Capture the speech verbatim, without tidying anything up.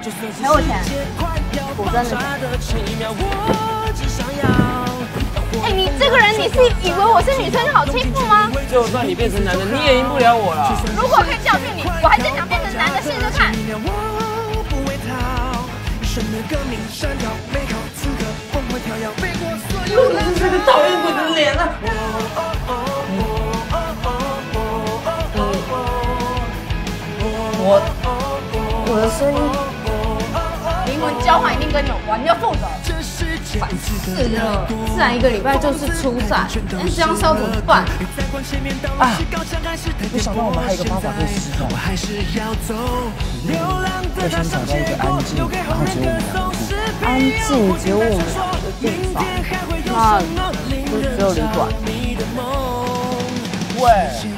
赔我钱，我真的。哎，你这个人，你是以为我是女生就好欺负吗？ 就算你变成男的，你也赢不了我了。 如果可以教训你，我还真想变成男的试试看。 又是这个讨厌鬼的脸啊！我我的声音， 灵魂交换一定跟你有关，你要负责。烦死了，自然一个礼拜就是初赛，那这样是要怎么办？ 啊！没想到我们还有一个方法可以失控。要先找到一个安静，然后只有我们两个。 安静只有我们两个的地方，那不是只有旅馆？ 喂。